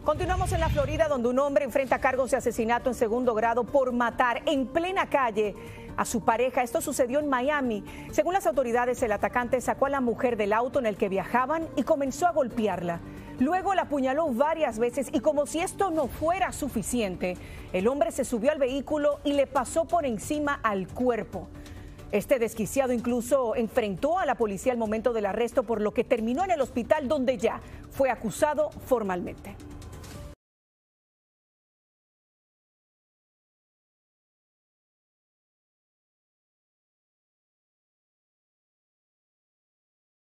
Continuamos en la Florida, donde un hombre enfrenta cargos de asesinato en segundo grado por matar en plena calle a su pareja. Esto sucedió en Miami. Según las autoridades, el atacante sacó a la mujer del auto en el que viajaban y comenzó a golpearla. Luego la apuñaló varias veces y, como si esto no fuera suficiente, el hombre se subió al vehículo y le pasó por encima al cuerpo. Este desquiciado incluso enfrentó a la policía al momento del arresto, por lo que terminó en el hospital, donde ya fue acusado formalmente.